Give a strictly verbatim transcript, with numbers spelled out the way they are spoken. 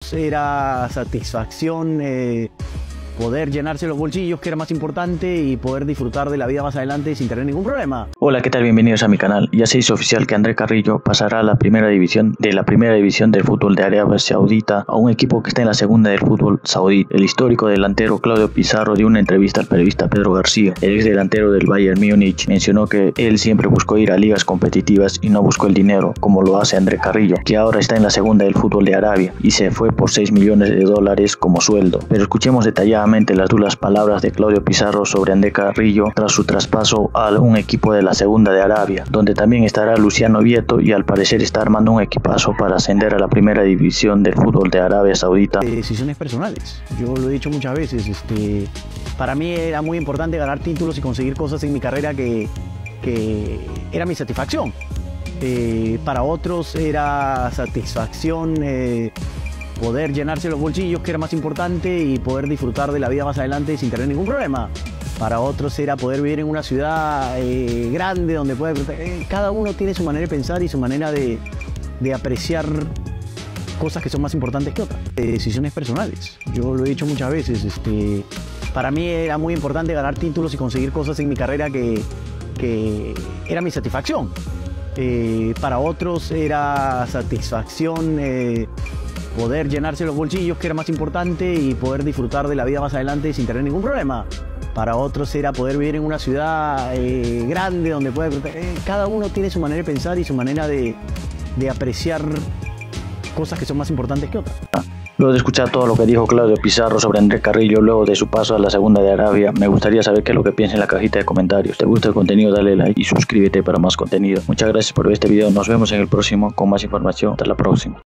otros era satisfacción, eh, poder llenarse los bolsillos, que era más importante, y poder disfrutar de la vida más adelante sin tener ningún problema. Hola, ¿qué tal? Bienvenidos a mi canal. Ya se hizo oficial que André Carrillo pasará a la primera división de la primera división del fútbol de Arabia Saudita a un equipo que está en la segunda del fútbol saudí. El histórico delantero Claudio Pizarro dio una entrevista al periodista Pedro García. El ex delantero del Bayern Múnich mencionó que él siempre buscó ir a ligas competitivas y no buscó el dinero como lo hace André Carrillo, que ahora está en la segunda del fútbol de Arabia y se fue por seis millones de dólares como sueldo. Pero escuchemos detalladamente las duras palabras de Claudio Pizarro sobre André Carrillo tras su traspaso a un equipo de la segunda de Arabia, donde también estará Luciano Vieto, y al parecer está armando un equipazo para ascender a la primera división del fútbol de Arabia Saudita. Decisiones personales, yo lo he dicho muchas veces, este, para mí era muy importante ganar títulos y conseguir cosas en mi carrera que, que era mi satisfacción. Eh, para otros era satisfacción, eh, poder llenarse los bolsillos, que era más importante, y poder disfrutar de la vida más adelante sin tener ningún problema. Para otros era poder vivir en una ciudad eh, grande donde puede... Eh, cada uno tiene su manera de pensar y su manera de, de apreciar cosas que son más importantes que otras. Eh, decisiones personales, yo lo he dicho muchas veces, este, para mí era muy importante ganar títulos y conseguir cosas en mi carrera que, que era mi satisfacción. Eh, para otros era satisfacción, eh, poder llenarse los bolsillos, que era más importante, y poder disfrutar de la vida más adelante sin tener ningún problema. Para otros era poder vivir en una ciudad eh, grande donde puede... Eh, cada uno tiene su manera de pensar y su manera de, de apreciar cosas que son más importantes que otras. Luego de escuchar todo lo que dijo Claudio Pizarro sobre André Carrillo luego de su paso a la segunda de Arabia, me gustaría saber qué es lo que piensa en la cajita de comentarios. ¿Te gusta el contenido? Dale like y suscríbete para más contenido. Muchas gracias por ver este video. Nos vemos en el próximo con más información. Hasta la próxima.